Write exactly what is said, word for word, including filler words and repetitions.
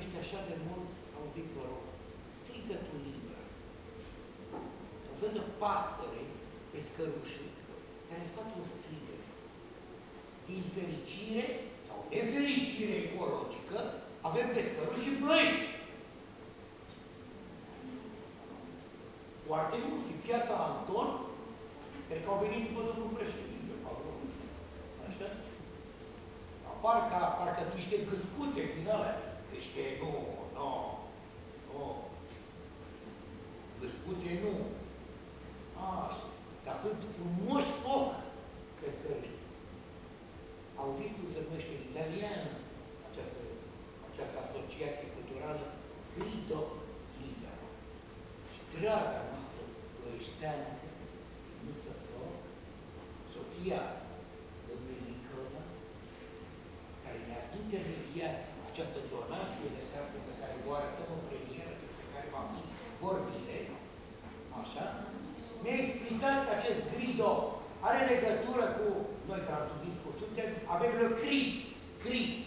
iubește așa de mult, auziți, vă rog, strigătul liber. O vădă pasăre pe scărușul care scoate un strigăt. Din fericire sau nefericire ecologică, avem pescăruș și Ploiești. Foarte mulți. În Piața Anton, cred că au venit după domnul președinte, acolo. Așa? Parcă, parcă sunt niște gâscuțe din alea. Niște, nu, nu, nu. Gâscuțe nu. Așa. Dar sunt frumoși foc pescăruși. Auziți cum se numește în italian această, această asociație culturală? Grido Libero. Și draga noastră ploieșteană, Nuță Floc, soția domnului Nicola, care ne-a intermediat această donație de carte pe care o arătăm în premieră, pe care v-am zis vorbire, așa, mi-a explicat că acest grido are legătură cu, noi franțuziți cu suntem, avem le cri, cri,